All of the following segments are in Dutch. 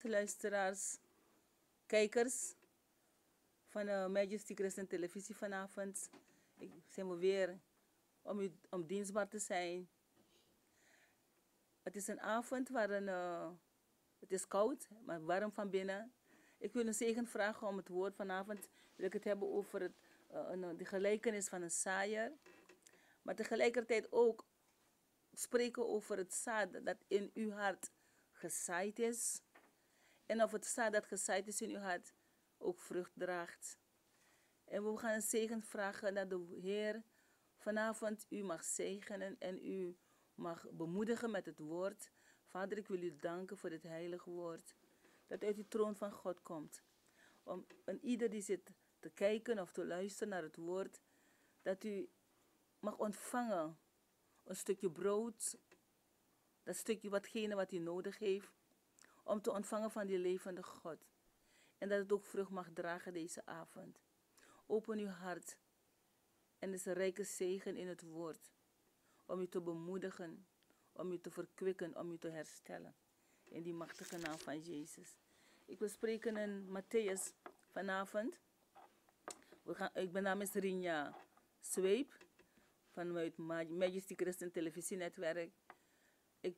luisteraars, kijkers van Majesty Christian Televisie vanavond. Zijn we weer om dienstbaar te zijn. Het is een avond waarin het is koud, maar warm van binnen. Ik wil een zegen vragen om het woord vanavond. Wil ik het hebben over de gelijkenis van een zaaier. Maar tegelijkertijd ook spreken over het zaad dat in uw hart gezaaid is. En of het zaad dat gezaaid is in uw hart ook vrucht draagt. En we gaan een zegen vragen dat de Heer vanavond u mag zegenen en u mag bemoedigen met het woord. Vader, ik wil u danken voor dit heilige woord. Dat uit de troon van God komt. Om een ieder die zit te kijken of te luisteren naar het woord. Dat u mag ontvangen een stukje brood. Dat stukje watgene wat u nodig heeft. Om te ontvangen van die levende God. En dat het ook vrucht mag dragen deze avond. Open uw hart. En er is een rijke zegen in het woord. Om u te bemoedigen. Om u te verkwikken. Om u te herstellen. In die machtige naam van Jezus. Ik wil spreken in Matthäus vanavond. Ik ben namens Rinja Zweep. Vanuit Majesty Christian Televisienetwerk. Ik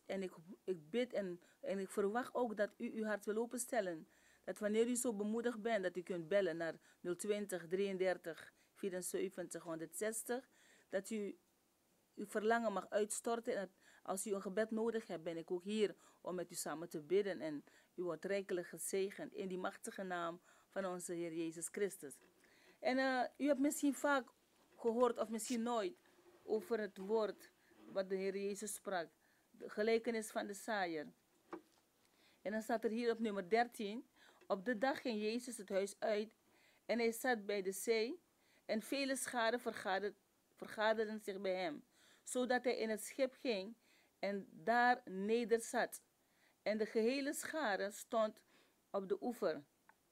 bid en ik verwacht ook dat u uw hart wil openstellen. Dat wanneer u zo bemoedigd bent, dat u kunt bellen naar 020 33 74 160. Dat u uw verlangen mag uitstorten. En als u een gebed nodig hebt, ben ik ook hier om met u samen te bidden. En u wordt rijkelijk gezegend in die machtige naam van onze Heer Jezus Christus. En u hebt misschien vaak gehoord of misschien nooit over het woord wat de Heer Jezus sprak. De gelijkenis van de zaaier. En dan staat er hier op nummer 13. Op de dag ging Jezus het huis uit en hij zat bij de zee en vele scharen vergaderden zich bij hem, zodat hij in het schip ging en daar nederzat. En de gehele schare stond op de oever.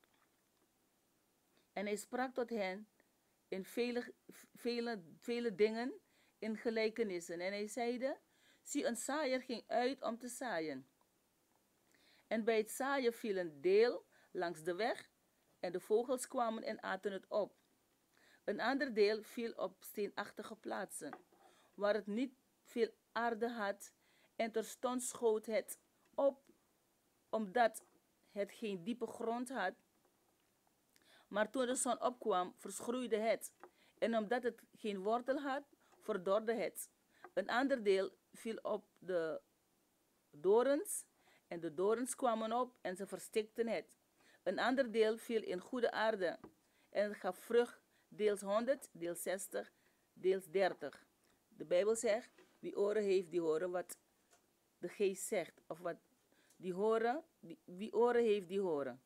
En hij sprak tot hen in vele dingen in gelijkenissen. En hij zeide, zie, een zaaier ging uit om te zaaien. En bij het zaaien viel een deel langs de weg en de vogels kwamen en aten het op. Een ander deel viel op steenachtige plaatsen, waar het niet veel aarde had en terstond schoot het op, omdat het geen diepe grond had. Maar toen de zon opkwam, verschroeide het. En omdat het geen wortel had, verdorde het. Een ander deel viel op de dorens. En de dorens kwamen op en ze verstikten het. Een ander deel viel in goede aarde. En het gaf vrucht, deels 100, deels 60, deels 30. De Bijbel zegt, wie oren heeft, die horen wat de geest zegt. Of wat die horen, wie oren heeft, die horen.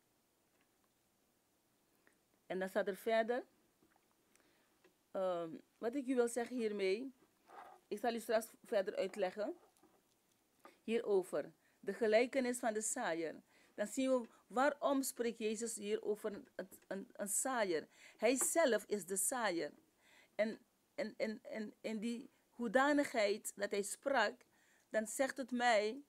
En dan staat er verder. Wat ik u wil zeggen hiermee. Ik zal u straks verder uitleggen. Hierover. De gelijkenis van de zaaier. Dan zien we waarom spreekt Jezus hier over een zaaier. Hij zelf is de zaaier. En die hoedanigheid dat hij sprak. Dan zegt het mij.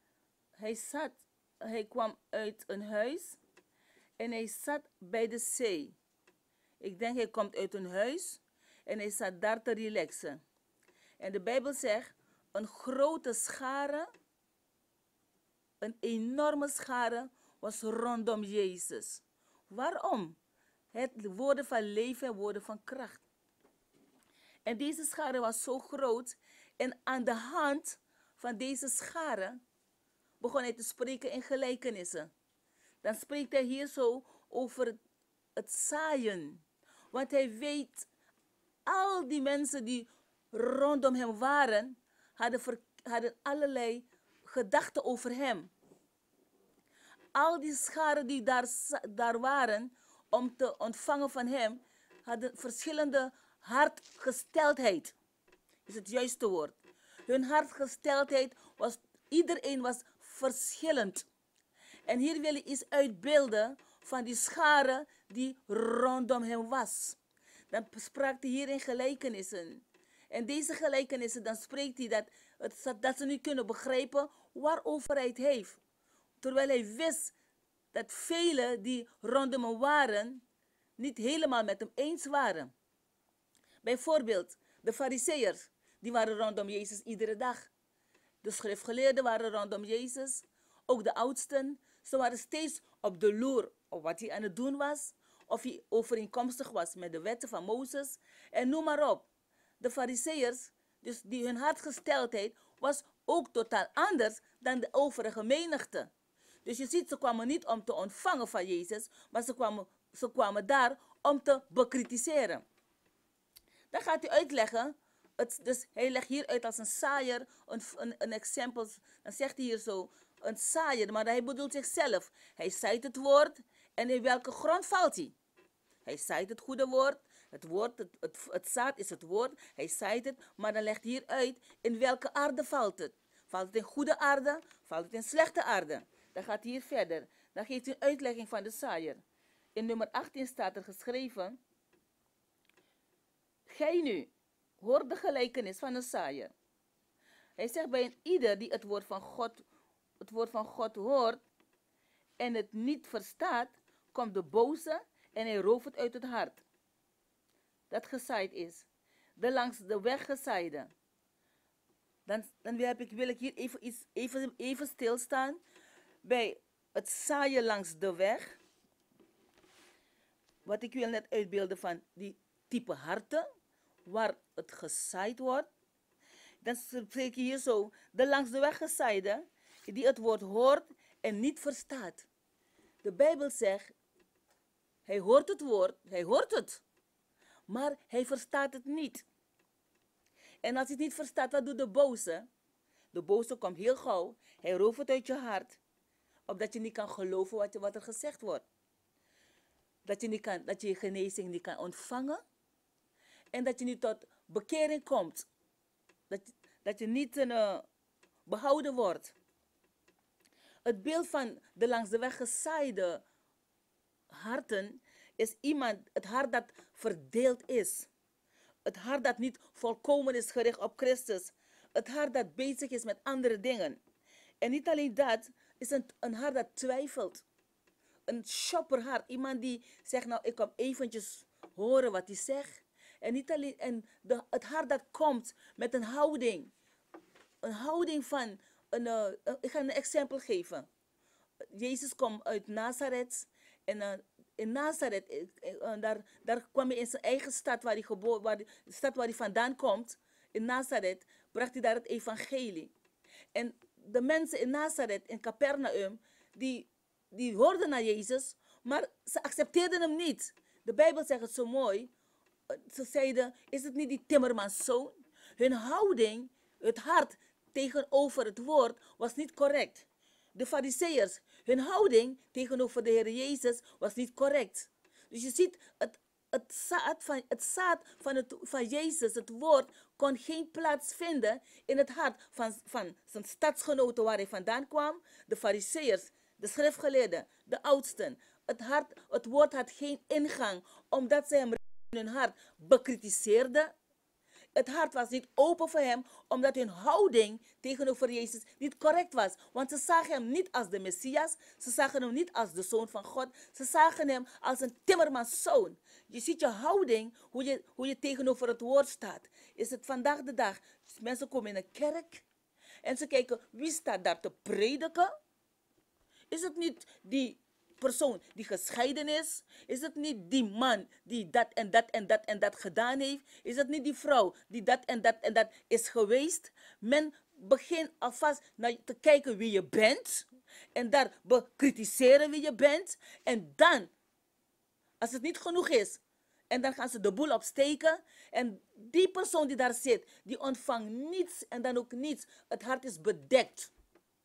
Hij kwam uit een huis. En hij zat bij de zee. Ik denk hij komt uit een huis. En hij zat daar te relaxen. En de Bijbel zegt. Een grote schare. Een enorme schare was rondom Jezus. Waarom? Het woorden van leven en woorden van kracht. En deze schare was zo groot. En aan de hand van deze schare begon hij te spreken in gelijkenissen. Dan spreekt hij hier zo over het zaaien. Want hij weet, al die mensen die rondom hem waren, hadden allerlei gedachten over hem. Al die scharen die daar waren om te ontvangen van hem, hadden verschillende hartgesteldheid. Is het juiste woord. Hun hartgesteldheid was, iedereen was verschillend. En hier wil ik iets uitbeelden van die schare die rondom hem was. Dan sprak hij hier in gelijkenissen. En deze gelijkenissen, dan spreekt hij dat ze niet kunnen begrijpen waarover hij het heeft. Terwijl hij wist dat velen die rondom hem waren, niet helemaal met hem eens waren. Bijvoorbeeld, de Farizeeërs, die waren rondom Jezus iedere dag. De schriftgeleerden waren rondom Jezus, ook de oudsten. Ze waren steeds op de loer op wat hij aan het doen was, of hij overeenkomstig was met de wetten van Mozes, en noem maar op. De Farizeeërs, dus die hun hartgesteldheid, was ook totaal anders dan de overige menigte. Dus je ziet, ze kwamen niet om te ontvangen van Jezus, maar ze kwamen daar om te bekritiseren. Dan gaat hij uitleggen, dus hij legt hier uit als een saaier, een exempel, dan zegt hij hier zo, een saaier, maar hij bedoelt zichzelf. Hij zaait het woord en in welke grond valt hij? Hij zaait het goede woord, het zaad is het woord, hij zaait het, maar dan legt hij hier uit in welke aarde valt het. Valt het in goede aarde, valt het in slechte aarde? Dan gaat hij hier verder, dan geeft hij een uitlegging van de saaier. In nummer 18 staat er geschreven, gij nu, hoort de gelijkenis van een saaier. Hij zegt bij een ieder die het woord van God hoort en het niet verstaat, komt de boze en hij rooft het uit het hart. Dat gezaaid is. De langs de weg gezaaide. Dan wil ik hier even stilstaan bij het zaaien langs de weg. Wat ik wil net uitbeelden van die type harten, waar het gezaaid wordt. Dan spreek je hier zo, de langs de weg gezaaide, die het woord hoort en niet verstaat. De Bijbel zegt, hij hoort het woord, hij hoort het, maar hij verstaat het niet. En als hij het niet verstaat, wat doet de boze? De boze komt heel gauw, hij rooft het uit je hart, opdat je niet kan geloven wat er gezegd wordt. Dat je je genezing niet kan ontvangen en dat je niet tot bekering komt. Dat je niet behouden wordt. Het beeld van de langs de weg gezaaide harten is het hart dat verdeeld is. Het hart dat niet volkomen is gericht op Christus. Het hart dat bezig is met andere dingen. En niet alleen dat, is een hart dat twijfelt. Een shopperhart. Iemand die zegt, nou ik kom eventjes horen wat hij zegt. En niet alleen, het hart dat komt met een houding. Een houding van, ik ga een exempel geven. Jezus kwam uit Nazareth. En in Nazareth, daar kwam hij in zijn eigen stad, de stad waar hij vandaan komt. In Nazareth bracht hij daar het evangelie. En de mensen in Nazareth, in Capernaum, die hoorden naar Jezus, maar ze accepteerden hem niet. De Bijbel zegt het zo mooi. Ze zeiden, is het niet die timmermanszoon? Hun houding, het hart tegenover het woord, was niet correct. De Farizeeërs, hun houding tegenover de Heer Jezus was niet correct. Dus je ziet, het zaad van Jezus, het woord, kon geen plaats vinden in het hart van zijn stadsgenoten waar hij vandaan kwam. De Farizeeërs, de schriftgeleerden, de oudsten. Het woord had geen ingang, omdat zij hem in hun hart bekritiseerden. Het hart was niet open voor hem, omdat hun houding tegenover Jezus niet correct was. Want ze zagen hem niet als de Messias, ze zagen hem niet als de Zoon van God, ze zagen hem als een timmermanszoon. Je ziet je houding, hoe je tegenover het woord staat. Is het vandaag de dag, mensen komen in een kerk en ze kijken, wie staat daar te prediken? Is het niet die persoon die gescheiden is? Is het niet die man die dat en dat en dat en dat gedaan heeft? Is het niet die vrouw die dat en dat en dat is geweest? Men begint alvast naar te kijken wie je bent. En daar bekritiseren wie je bent. En dan, als het niet genoeg is, en dan gaan ze de boel opsteken. En die persoon die daar zit, die ontvangt niets en dan ook niets. Het hart is bedekt.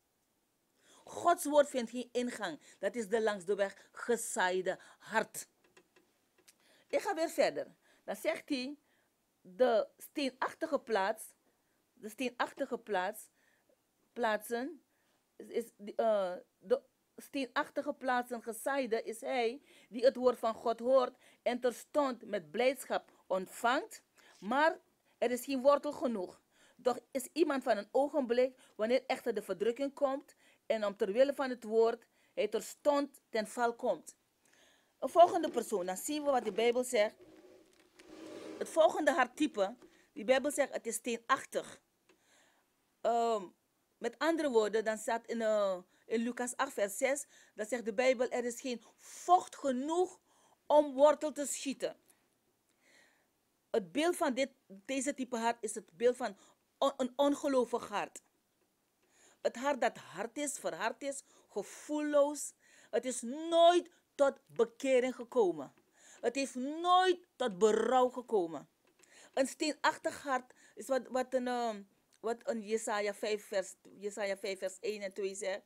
Gods woord vindt geen ingang. Dat is de langs de weg gezaaide hart. Ik ga weer verder. Dan zegt hij, de steenachtige plaatsen, de steenachtige plaatsen gezaaide is hij die het woord van God hoort en terstond met blijdschap ontvangt, maar er is geen wortel genoeg. Doch is iemand van een ogenblik, wanneer echter de verdrukking komt en om ter wille van het woord hij terstond ten val komt. Een volgende persoon, dan zien we wat de Bijbel zegt. Het volgende harttype, die Bijbel zegt het is steenachtig. Met andere woorden, dan staat in Lucas 8 vers 6, dan zegt de Bijbel er is geen vocht genoeg om wortel te schieten. Het beeld van deze type hart is het beeld van een ongelovig hart. Het hart dat hard is, verhard is, gevoelloos. Het is nooit tot bekering gekomen. Het heeft nooit tot berouw gekomen. Een steenachtig hart is wat een Jesaja 5 vers 1 en 2 zegt.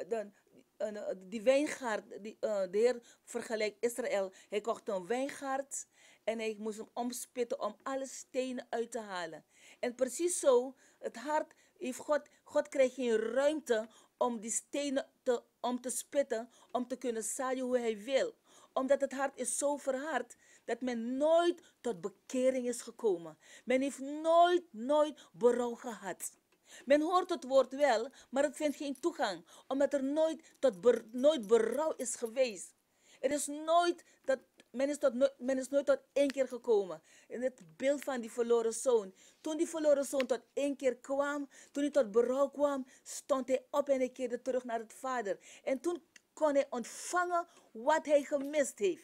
Die wijngaard, de Heer vergelijkt Israël. Hij kocht een wijngaard en hij moest hem omspitten om alle stenen uit te halen. En precies zo, het hart heeft God krijgt geen ruimte om die stenen om te spitten, om te kunnen zaaien hoe hij wil. Omdat het hart is zo verhard dat men nooit tot bekering is gekomen. Men heeft nooit berouw gehad. Men hoort het woord wel, maar het vindt geen toegang, omdat er nooit berouw is geweest. Er is nooit men is nooit tot één keer gekomen. In het beeld van die verloren zoon. Toen die verloren zoon tot één keer kwam, toen hij tot berouw kwam, stond hij op en hij keerde terug naar het vader. En toen kon hij ontvangen wat hij gemist heeft.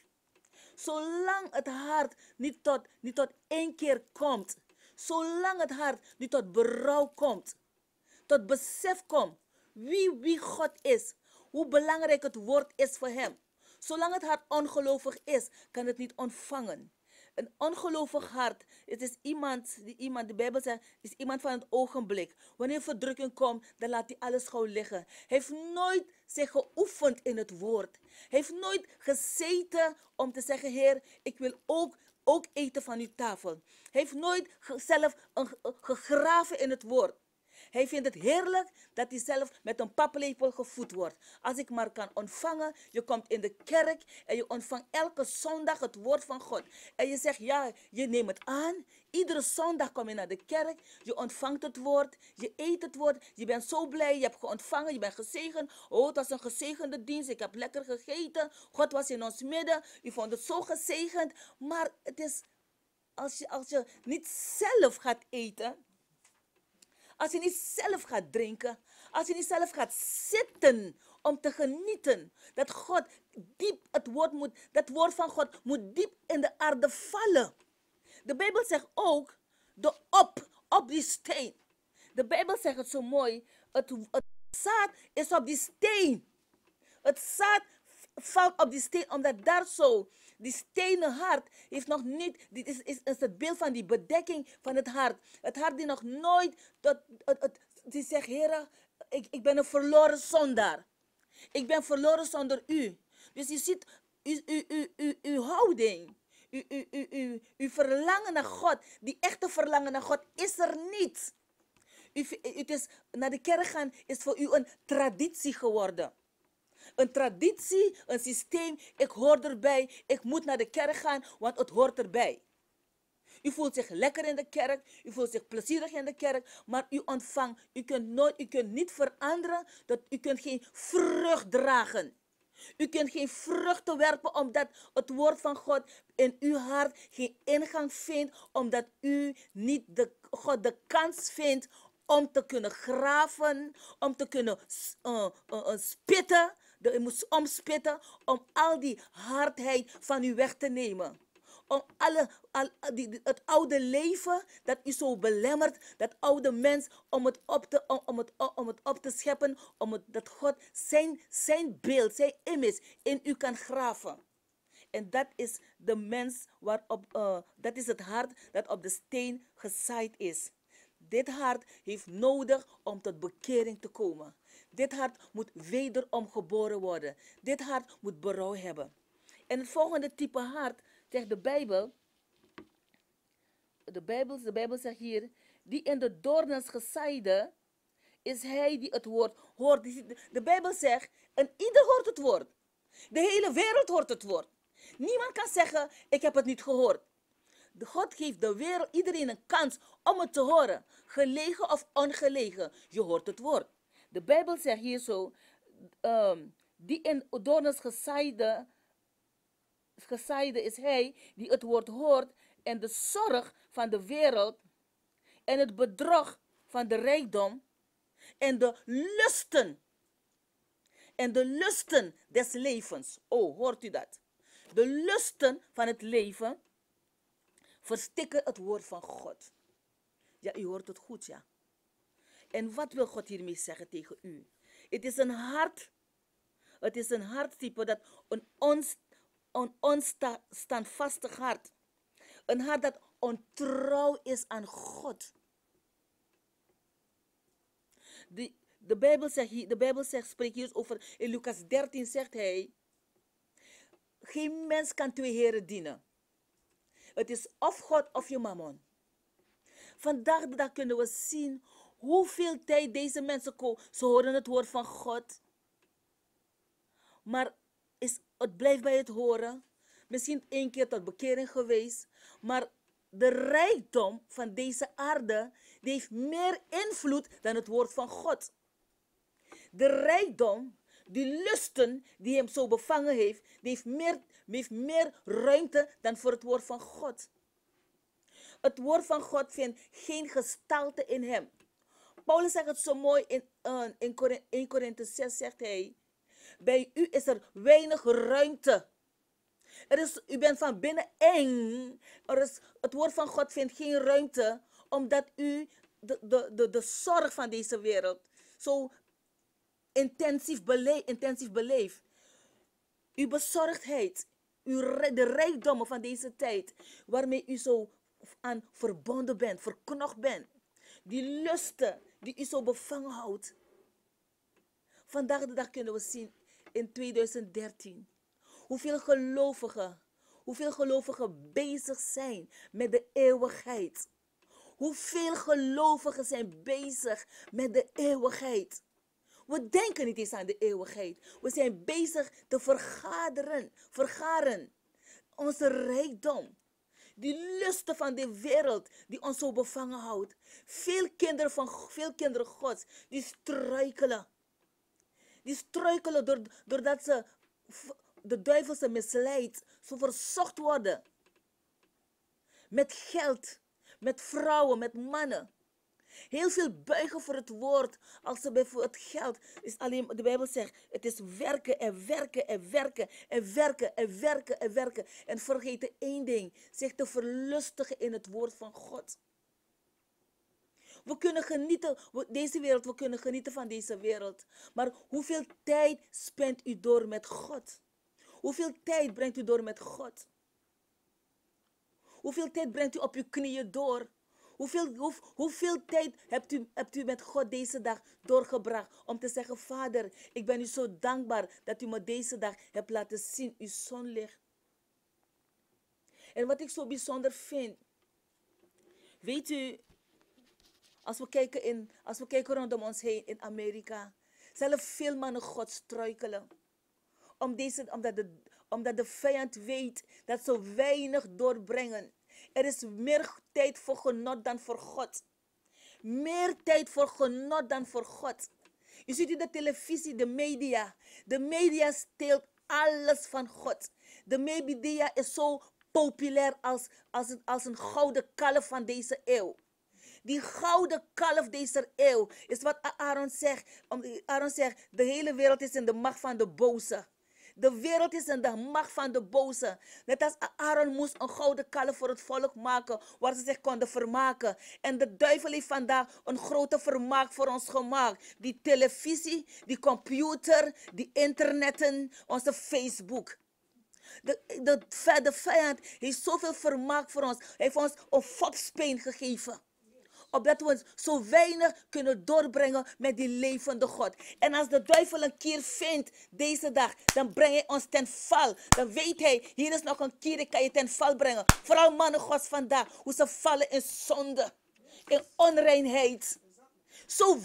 Zolang het hart niet tot één keer komt, zolang het hart niet tot berouw komt, tot besef komt wie God is, hoe belangrijk het woord is voor hem. Zolang het hart ongelovig is, kan het niet ontvangen. Een ongelovig hart, het is de Bijbel zegt, is iemand van het ogenblik. Wanneer verdrukking komt, dan laat hij alles gauw liggen. Hij heeft nooit zich geoefend in het woord. Hij heeft nooit gezeten om te zeggen, Heer, ik wil ook eten van uw tafel. Hij heeft nooit zelf gegraven in het woord. Hij vindt het heerlijk dat hij zelf met een paplepel gevoed wordt. Als ik maar kan ontvangen, je komt in de kerk en je ontvangt elke zondag het woord van God. En je zegt, ja, je neemt het aan. Iedere zondag kom je naar de kerk, je ontvangt het woord, je eet het woord. Je bent zo blij, je hebt geontvangen, je bent gezegend. Oh, het was een gezegende dienst, ik heb lekker gegeten. God was in ons midden, u vond het zo gezegend. Maar het is, als je niet zelf gaat eten, als je niet zelf gaat drinken, als je niet zelf gaat zitten om te genieten, dat God diep dat woord van God moet diep in de aarde vallen. De Bijbel zegt ook, op die steen. De Bijbel zegt het zo mooi, het zaad is op die steen. Het zaad valt op die steen, omdat daar zo, die stenen hart heeft nog niet, dit is het beeld van die bedekking van het hart. Het hart die nog nooit, die zegt, Heer, ik ben een verloren zondaar. Ik ben verloren zonder u. Dus je ziet, uw houding, uw verlangen naar God, die echte verlangen naar God, is er niet. Het is, naar de kerk gaan is voor u een traditie geworden. Een traditie, een systeem, ik hoor erbij, ik moet naar de kerk gaan, want het hoort erbij. U voelt zich lekker in de kerk, u voelt zich plezierig in de kerk, maar u ontvangt, u kunt niet veranderen, u kunt geen vrucht dragen. U kunt geen vruchten werpen omdat het woord van God in uw hart geen ingang vindt, omdat u niet God de kans vindt om te kunnen graven, om te kunnen spitten. Je moet omspitten om al die hardheid van u weg te nemen. Om het oude leven dat u zo belemmert, dat oude mens, om het op te scheppen, dat God zijn beeld, zijn image in u kan graven. En dat is de mens dat is het hart dat op de steen gezaaid is. Dit hart heeft nodig om tot bekering te komen. Dit hart moet wederom geboren worden. Dit hart moet berouw hebben. En het volgende type hart, zegt de Bijbel. De Bijbel zegt hier, die in de doornen gezaaide, is hij die het woord hoort. De Bijbel zegt, en ieder hoort het woord. De hele wereld hoort het woord. Niemand kan zeggen, ik heb het niet gehoord. God geeft de wereld, iedereen een kans om het te horen. Gelegen of ongelegen, je hoort het woord. De Bijbel zegt hier zo, die in doornes gezaaide is hij die het woord hoort en de zorg van de wereld en het bedrog van de rijkdom en de lusten des levens. Oh, hoort u dat? De lusten van het leven verstikken het woord van God. Ja, u hoort het goed, ja. En wat wil God hiermee zeggen tegen u? Het is een harttype dat een onstandvastig hart. Een hart dat ontrouw is aan God. De Bijbel zegt, spreekt hier over, in Lucas 13 zegt hij, geen mens kan twee heren dienen. Het is of God of je mammon. Vandaag de dag kunnen we zien hoeveel tijd deze mensen komen. Ze horen het woord van God. Maar het blijft bij het horen. Misschien 1 keer tot bekering geweest. Maar de rijkdom van deze aarde, die heeft meer invloed dan het woord van God. De rijkdom, die lusten die hem zo bevangen heeft, die heeft meer ruimte dan voor het woord van God. Het woord van God vindt geen gestalte in hem. Paulus zegt het zo mooi in 1 Korinthe 6, zegt hij, bij u is er weinig ruimte. U bent van binnen eng. Het woord van God vindt geen ruimte, omdat u de zorg van deze wereld zo intensief beleeft. Uw bezorgdheid, de rijkdommen van deze tijd, waarmee u zo aan verbonden bent, verknocht bent. Die lusten die u zo bevangen houdt. Vandaag de dag kunnen we zien in 2013 hoeveel gelovigen bezig zijn met de eeuwigheid. Hoeveel gelovigen zijn bezig met de eeuwigheid. We denken niet eens aan de eeuwigheid. We zijn bezig te vergaren. Onze rijkdom. Die lusten van de wereld die ons zo bevangen houdt. Veel kinderen Gods, die struikelen. Die struikelen doordat de duivel ze misleidt. Ze verzocht worden. Met geld, met vrouwen, met mannen. Heel veel buigen voor het woord. Als ze bijvoorbeeld geld is alleen, de Bijbel zegt, het is werken en werken en werken en werken en werken en werken. En vergeten één ding, zich te verlustigen in het woord van God. We kunnen genieten, we kunnen genieten van deze wereld. Maar hoeveel tijd spendt u door met God? Hoeveel tijd brengt u door met God? Hoeveel tijd brengt u op uw knieën door? Hoeveel tijd hebt u met God deze dag doorgebracht om te zeggen, Vader, ik ben u zo dankbaar dat u me deze dag hebt laten zien, uw zonlicht. En wat ik zo bijzonder vind, weet u, als we kijken rondom ons heen in Amerika, zullen veel mannen God struikelen. Omdat de vijand weet dat ze weinig doorbrengen. Er is meer tijd voor genot dan voor God. Meer tijd voor genot dan voor God. Je ziet in de televisie, de media. De media steelt alles van God. De media is zo populair als een gouden kalf van deze eeuw. Die gouden kalf deze eeuw is wat Aaron zegt. Aaron zegt, de hele wereld is in de macht van de boze. De wereld is in de macht van de boze. Net als Aaron moest een gouden kalf voor het volk maken, waar ze zich konden vermaken. En de duivel heeft vandaag een grote vermaak voor ons gemaakt. Die televisie, die computer, die internetten, onze Facebook. De vijand heeft zoveel vermaak voor ons. Hij heeft ons een fopspeen gegeven. Opdat we zo weinig kunnen doorbrengen met die levende God. En als de duivel een keer vindt deze dag, dan brengt hij ons ten val. Dan weet hij, hier is nog een keer, ik kan je ten val brengen. Vooral mannen Gods vandaag, hoe ze vallen in zonde, in onreinheid. Zo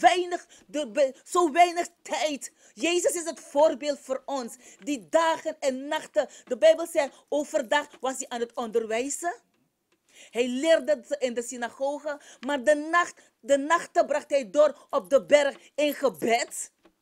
weinig tijd. Jezus is het voorbeeld voor ons. Die dagen en nachten, de Bijbel zegt, overdag was hij aan het onderwijzen. Hij leerde in de synagoge, maar de nachten bracht hij door op de berg in gebed.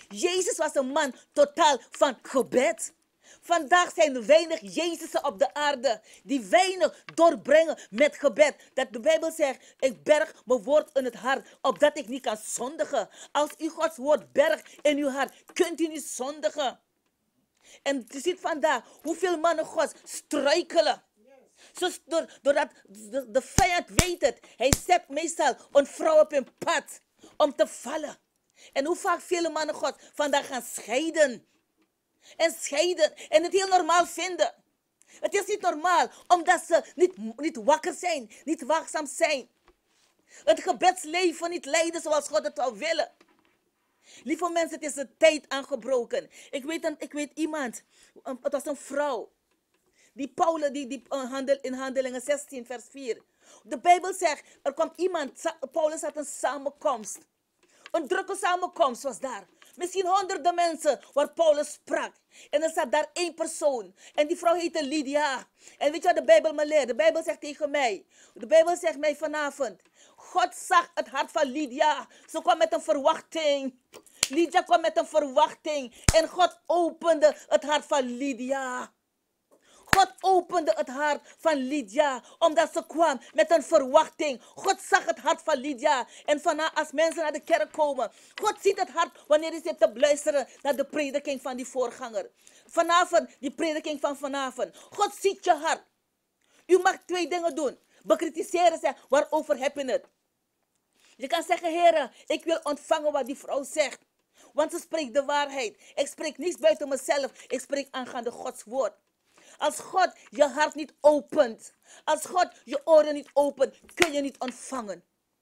Jezus was een man totaal van gebed. Vandaag zijn er weinig Jezusen op de aarde die weinig doorbrengen met gebed. Dat de Bijbel zegt, ik berg mijn woord in het hart, opdat ik niet kan zondigen. Als u Gods woord bergt in uw hart, kunt u niet zondigen. En je ziet vandaag hoeveel mannen Gods struikelen. Doordat de vijand weet het. Hij zet meestal een vrouw op hun pad om te vallen. En hoe vaak vele mannen God vandaag gaan scheiden. En het heel normaal vinden. Het is niet normaal, omdat ze niet wakker zijn, niet waakzaam zijn. Het gebedsleven niet leiden zoals God het zou willen. Lieve mensen, het is de tijd aangebroken. Ik weet iemand, het was een vrouw. Die Paulus, in Handelingen 16 vers 4. De Bijbel zegt, er kwam iemand, Paulus had een samenkomst. Een drukke samenkomst was daar. Misschien honderden mensen waar Paulus sprak. En er zat daar één persoon. En die vrouw heette Lydia. En weet je wat de Bijbel me leert? De Bijbel zegt tegen mij. De Bijbel zegt mij vanavond. God zag het hart van Lydia. Ze kwam met een verwachting. Lydia kwam met een verwachting. En God opende het hart van Lydia. God opende het hart van Lydia, omdat ze kwam met een verwachting. God zag het hart van Lydia. En vanaf als mensen naar de kerk komen, God ziet het hart wanneer je zit te luisteren naar de prediking van die voorganger. Vanavond, die prediking van vanavond. God ziet je hart. U mag twee dingen doen. Bekritiseren zeggen, waarover heb je het? Je kan zeggen, Heere, ik wil ontvangen wat die vrouw zegt. Want ze spreekt de waarheid. Ik spreek niets buiten mezelf. Ik spreek aangaande Gods woord. Als God je hart niet opent, als God je oren niet opent, kun je niet ontvangen.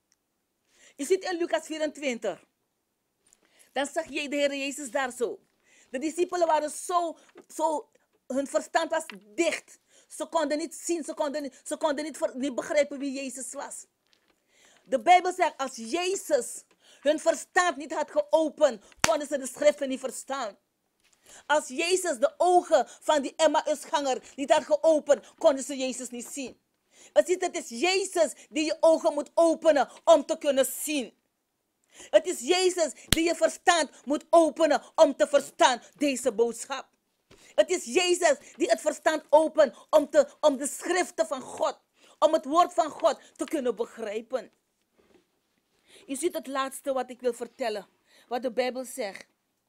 Je ziet in Lucas 24. Dan zag je de Heer Jezus daar zo. De discipelen waren zo hun verstand was dicht. Ze konden niet zien, ze konden niet begrijpen wie Jezus was. De Bijbel zegt, als Jezus hun verstand niet had geopend, konden ze de schriften niet verstaan. Als Jezus de ogen van die Emmausganger niet had geopend, konden ze Jezus niet zien. Het is Jezus die je ogen moet openen om te kunnen zien. Het is Jezus die je verstand moet openen om te verstaan deze boodschap. Het is Jezus die het verstand opent om de schriften van God, om het woord van God te kunnen begrijpen. Je ziet het laatste wat ik wil vertellen, wat de Bijbel zegt.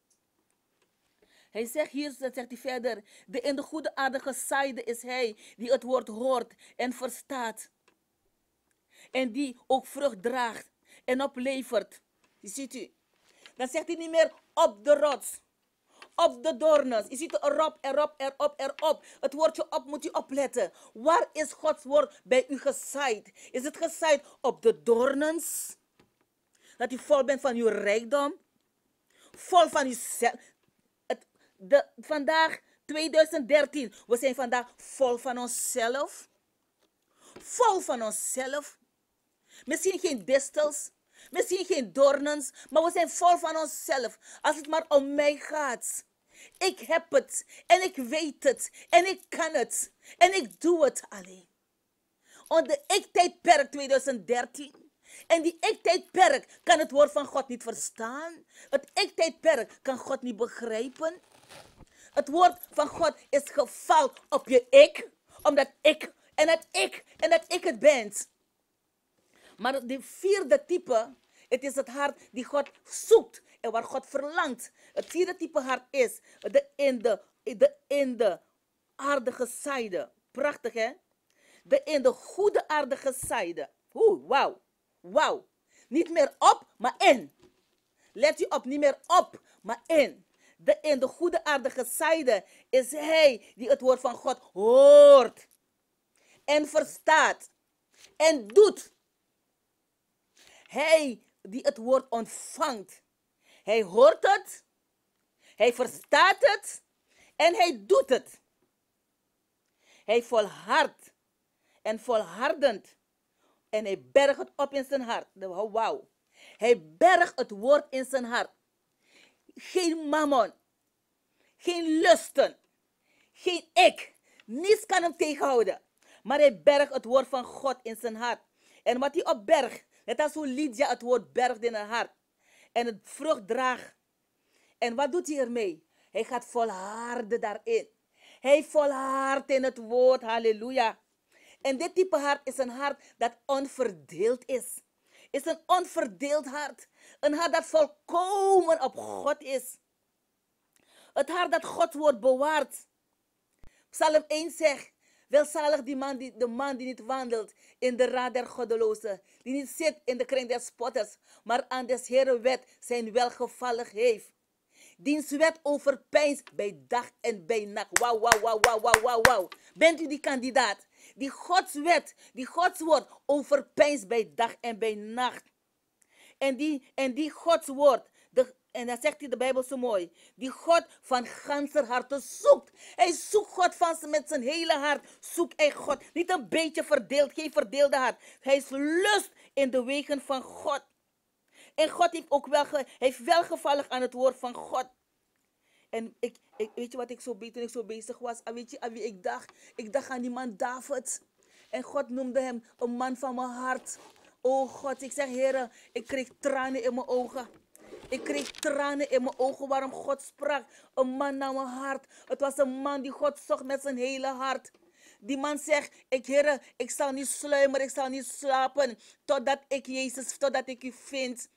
Hij zegt hier, dat zegt hij verder, de in de goede aarde gezaaide is hij die het woord hoort en verstaat. En die ook vrucht draagt en oplevert. Je ziet u. Dan zegt hij niet meer op de rots, op de doornen. Je ziet erop. Het woordje op moet u opletten. Waar is Gods woord bij u gezaaid? Is het gezaaid op de doornens? Dat u vol bent van uw rijkdom? Vol van uzelf? Vandaag 2013, we zijn vandaag vol van onszelf. Vol van onszelf. Misschien geen distels, misschien geen doornens, maar we zijn vol van onszelf. Als het maar om mij gaat. Ik heb het en ik weet het en ik kan het en ik doe het alleen. Onder ik-tijdperk 2013. En die ik-tijdperk kan het woord van God niet verstaan. Het ik-tijdperk kan God niet begrijpen. Het woord van God is geval op je ik, omdat ik het ben. Maar de vierde type, het is het hart die God zoekt en waar God verlangt. Het vierde type hart is de in de aardige zijde. Prachtig, hè? De in de goede aardige zijde. Wauw. Wauw. Niet meer op, maar in. Let u op, niet meer op, maar in. De in de goede aardige zijde is hij die het woord van God hoort. En verstaat. En doet. Hij die het woord ontvangt. Hij hoort het. Hij verstaat het. En hij doet het. Hij volhardt. En volhardend. En hij bergt het op in zijn hart. Wauw. Hij bergt het woord in zijn hart. Geen mammon. Geen lusten. Geen ik. Niets kan hem tegenhouden. Maar hij bergt het woord van God in zijn hart. En wat hij opbergt. Net als hoe Lydia het woord bergt in haar hart. En het vrucht draagt. En wat doet hij ermee? Hij gaat volharden daarin. Hij volhardt in het woord. Halleluja. En dit type hart is een hart dat onverdeeld is. Is een onverdeeld hart. Een hart dat volkomen op God is. Het hart dat Gods woord bewaart. Psalm 1 zegt: welzalig de man die niet wandelt in de raad der goddelozen, die niet zit in de kring der spotters, maar aan des Heeren wet zijn welgevallig heeft. Diens wet overpeinst bij dag en bij nacht. Wauw, wauw, wauw, wauw, wauw, wauw, wauw. Bent u die kandidaat? Die Gods wet, die Gods woord overpeinst bij dag en bij nacht. En die Gods woord, en dan zegt hij de Bijbel zo mooi, die God van ganser harte zoekt. Hij zoekt God met zijn hele hart. Zoekt hij God. Niet een beetje verdeeld, geen verdeelde hart. Hij is lust in de wegen van God. En God heeft ook heeft welgevallig aan het woord van God. En weet je wat ik toen ik zo bezig was? Weet je aan wie ik dacht? Ik dacht aan die man David. En God noemde hem een man van mijn hart. Oh God, ik zeg Heere, ik kreeg tranen in mijn ogen. Ik kreeg tranen in mijn ogen waarom God sprak. Een man naar mijn hart. Het was een man die God zocht met zijn hele hart. Die man zegt, Heere, ik zal niet sluimeren, ik zal niet slapen. Totdat ik u vind.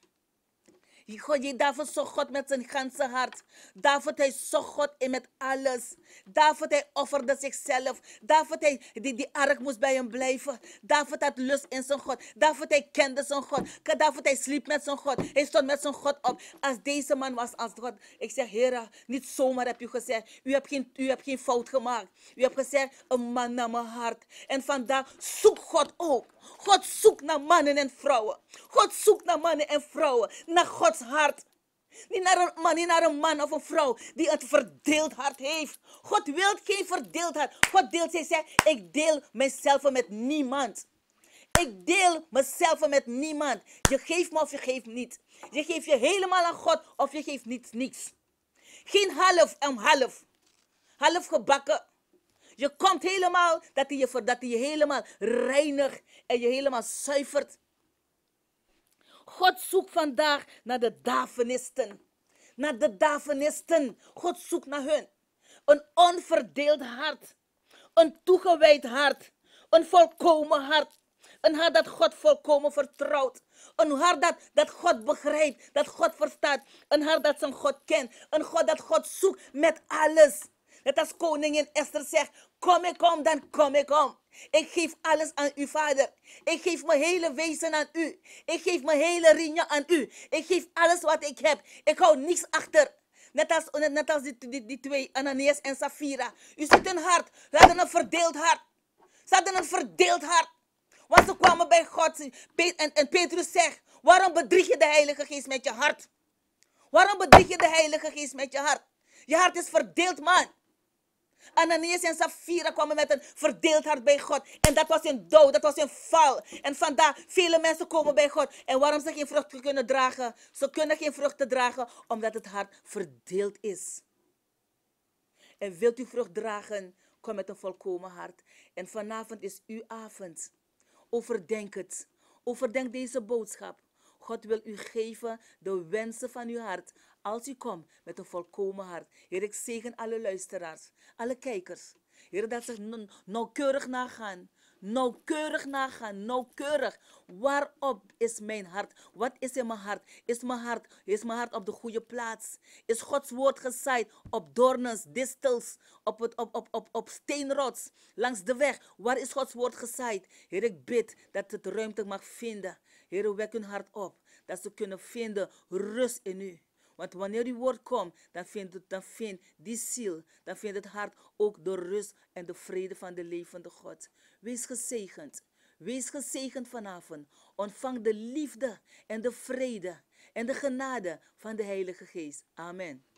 David zocht God met zijn ganse hart. David, hij zocht God in met alles. David, hij offerde zichzelf. David, die ark moest bij hem blijven. David had lust in zijn God. David, hij kende zijn God. David, hij sliep met zijn God. Hij stond met zijn God op. Als deze man was als God. Ik zeg, Heer, niet zomaar heb u gezegd. U hebt geen fout gemaakt. U hebt gezegd, een man naar mijn hart. En vandaag zoekt God ook. God zoekt naar mannen en vrouwen. God zoekt naar mannen en vrouwen. Naar Gods hart. Niet naar een man of een vrouw die een verdeeld hart heeft. God wil geen verdeeld hart. God deelt, hij zegt, ik deel mezelf met niemand. Ik deel mezelf met niemand. Je geeft me of je geeft niet. Je geeft je helemaal aan God of je geeft niets. Geen half en half. Half gebakken. Je komt helemaal, dat hij je helemaal reinigt en je helemaal zuivert. God zoekt vandaag naar de Davenisten. Naar de Davenisten. God zoekt naar hun. Een onverdeeld hart. Een toegewijd hart. Een volkomen hart. Een hart dat God volkomen vertrouwt. Een hart dat God begrijpt. Dat God verstaat. Een hart dat zijn God kent. Een God dat God zoekt met alles. Net als koningin Esther zegt, kom ik om, dan kom ik om. Ik geef alles aan u, Vader. Ik geef mijn hele wezen aan u. Ik geef mijn hele rinja aan u. Ik geef alles wat ik heb. Ik hou niets achter. Net als die twee, Ananias en Safira. U ziet een hart. Ze hadden een verdeeld hart. Ze hadden een verdeeld hart. Want ze kwamen bij God. En Petrus zegt, waarom bedrieg je de Heilige Geest met je hart? Waarom bedrieg je de Heilige Geest met je hart? Je hart is verdeeld, man. Ananias en Safira kwamen met een verdeeld hart bij God. En dat was een dood, dat was een val. En vandaar, vele mensen komen bij God. En waarom ze geen vruchten kunnen dragen? Ze kunnen geen vruchten dragen, omdat het hart verdeeld is. En wilt u vrucht dragen, kom met een volkomen hart. En vanavond is uw avond. Overdenk het. Overdenk deze boodschap. God wil u geven de wensen van uw hart. Als u komt met een volkomen hart. Heer, ik zegen alle luisteraars. Alle kijkers. Heer, dat ze nauwkeurig nagaan. Nauwkeurig nagaan. Nauwkeurig. Waarop is mijn hart? Wat is in mijn hart? Is mijn hart op de goede plaats? Is Gods woord gezaaid op doornes, distels, op steenrots, langs de weg? Waar is Gods woord gezaaid? Heer, ik bid dat het ruimte mag vinden. Heer, wek hun hart op. Dat ze kunnen vinden rust in u. Want wanneer uw woord komt, dan vindt die ziel, dan vindt het hart ook de rust en de vrede van de levende God. Wees gezegend. Wees gezegend vanavond. Ontvang de liefde en de vrede en de genade van de Heilige Geest. Amen.